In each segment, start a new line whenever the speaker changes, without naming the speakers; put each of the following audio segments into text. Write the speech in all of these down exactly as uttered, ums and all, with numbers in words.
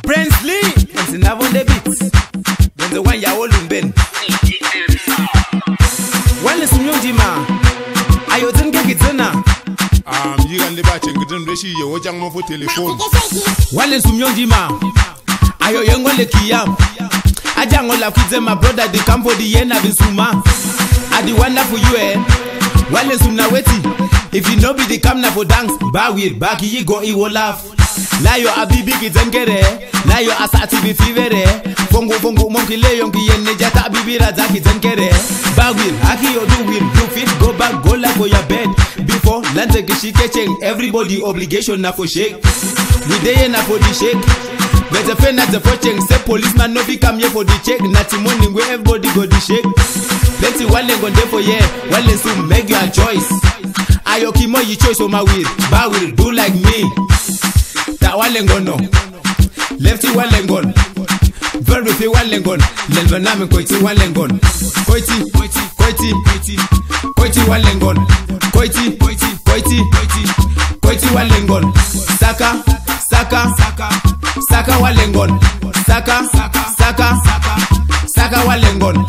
Brensley, and Sinavo on the beats. When the one ya all in Ben. One is Mujima. I don't get it now.
Um, you can live at English, you watch on for telephone.
One is Mujima. I owe young one the Kiam. I don't want to kids my brother, the camp for the end of the Suma. I the one for you, eh? One is Sumnaweti. If you know be the camp for dance, Bawir, Baki, you go, you will laugh. Now you are bibi kitengere, now you are sati bi fivere. Fongo fongo monkey le yonki yenne jata bibi raza kitengere. Bagwil, aki you do will, you fit go back, go like for your bed. Before lante kishike cheng, everybody obligation na for shake. We dey na for the shake. But the fen at the for cheng, say policeman no be come here for the check. Nati morning where everybody go the shake. Plenty one leg on there for yeah, one leg soon make your choice. Ayoki mo you choice on my will, Bagwil do like me. Ta walengono lefty walengon very few walengon lenvaname koiti walengon koiti koiti koiti koiti koiti walengon koiti koiti koiti koiti koiti walengon saka saka saka saka walengon saka saka saka saka walengon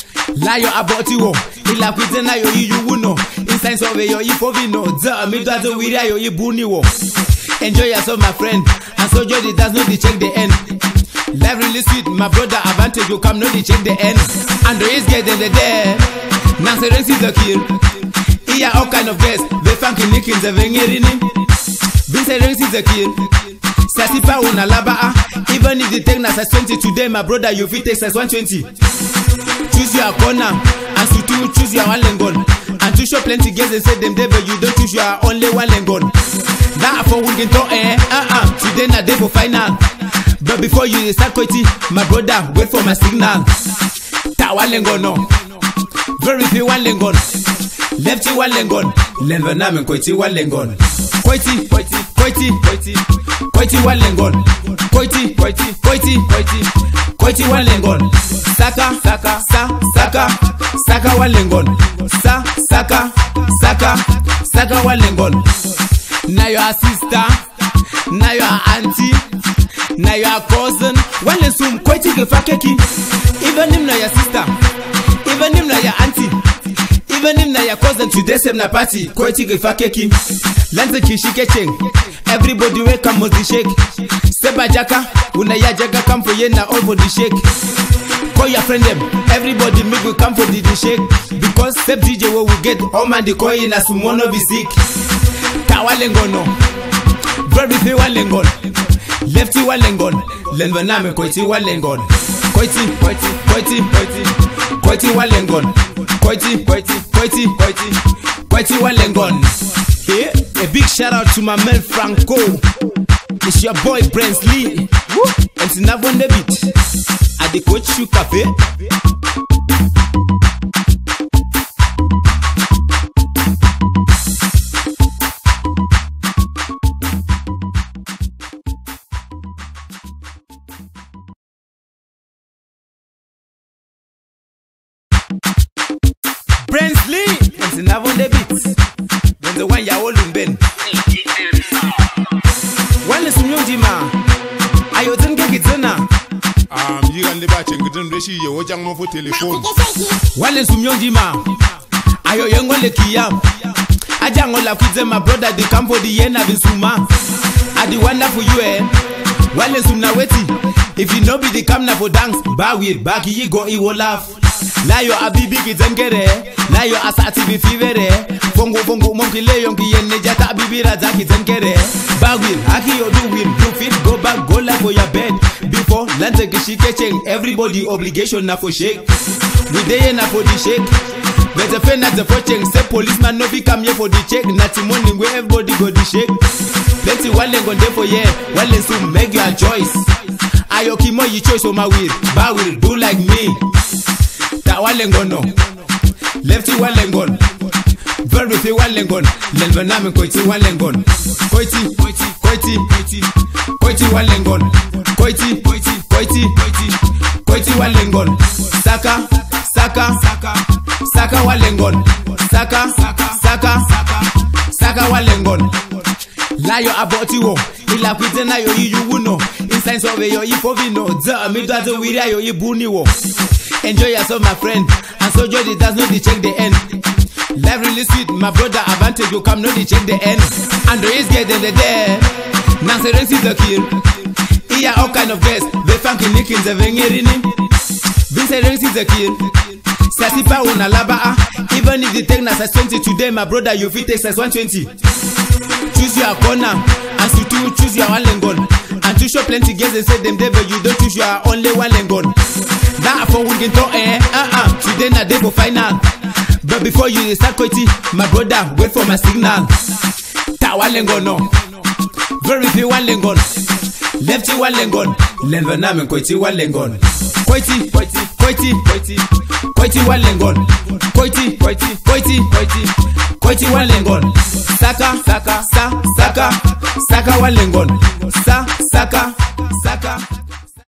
layo abotiwo ila kwitena yo yuwuno inside of yo ifovino za mi dazo wiria yo ibuniwo. Enjoy yourself, my friend, and so Jody does not check the end. Life really sweet, my brother. Advantage you come, no they check the end. And there is getting the there. Nancy Rex is the kill. Here all kind of guests. The funky nick in the vengerini. Vincent Rex is the kill. Sasipa una laba. Even if you take nas twenty today, my brother, you fit take one twenty. Choose your corner, and so to choose your one lengon. And to show plenty girls and say them there, but you don't choose your only one lengon. Now for we can talk, eh, uh-uh, today na day for final. But before you start quitting, my brother, wait for my signal. Ta walengon no. Very few walengon. Lefty walengon. Lenvaname koiti walengon. Koiti, koiti, koiti, koiti. Koiti walengon. Koiti, koiti, koiti, koiti. Koiti walengon. Saka, saka, sa, saka. Saka walengon. Sa, saka, saka. Saka walengon. Now your sister, now your auntie, now your cousin. One is some quite a fakeki. Even him now your sister, even him now your auntie, even him now your cousin. Today same na party, quite a fakeki. Lanza kishike cheng. Everybody welcome must the shake. Seba jaka, una ya jaka come for ye na all for the shake. Call your friend them, everybody make we come for the, the shake. Because Seb D J what we get, all man the coin as sumono be sick. Walengono, very few walengon, lefty walengon, lenvaname koiti walengon, koiti, koiti, koiti, koiti, koiti walengon, koiti, koiti, koiti, koiti, koiti walengon. Here, a big shout out to my man Franco. It's your boy Brensley, and Sinavo on the beat. At the Coach Shoe Cafe. Brensley, and Sinavo on the beats. When the one ya all in Ben. One is Mujima. I don't get it now.
Um, you can live at English, you watch on for telephone.
One is Mujima. I owe young one the Kiam. I don't want to kids my brother, the camp for the end of the Suma. I the one for you, eh? One is Sumnaweti. If you know be the camp for dance, Bawir, Baki, you go, you will laugh. Now you are bibi kitengere, now you are sati bi fivere. Fongo fongo monkey le yonki yenne jata bibi raza kitengere. Bagwil, aki you do will, you fit go back, go like for your bed. Before lante kishike cheng, everybody obligation na for shake. We dey na for the shake. But the fen at the for cheng, say policeman no be come here for the check. Nati morning where everybody go the shake. Plenty walengon there for yeah, walen soon make your choice. Ayoki mo you choice on my will, Bagwil do like me. Ta walengono, lefty walengon, very few walengon, lenvaname koiti walengon, koiti, koiti, koiti, koiti, koiti walengon, koiti, koiti, koiti, koiti, koiti walengon, saka, saka, saka, saka walengon, saka, saka, saka, saka walengon. Layo abotiwo, ila kwitena yo yuwuno. signs of yo ipovino. Za mi does a wiria yo ibuniwo. Enjoy yourself, my friend, and so joy it does not check the end. Life really sweet, my brother. Advantage you come, no they check the end. And the is getting the there. Nancy Renzi the kill. Here all kind of guests. The funky nickins the vengerini. Vincent Renzi the kill. Sasipa una laba. Even if the take na size twenty today, my brother, you fit take size one twenty. Choose your corner, and so to choose your one lengon. And to show plenty girls they say them there, but you don't choose your only one lengon. That for we can talk eh, uh-uh. Today na day for final. But before you start quitting, my brother, wait for my signal. Ta walengon no. Very few walengon. Lefty walengon. Lenva namen quiti walengon. Quiti, quiti, quiti, quiti. Quiti walengon. Quiti, quiti, quiti, quiti. Quiti walengon. Saka, saka, sa, saka. Saka walengon. Sa, saka.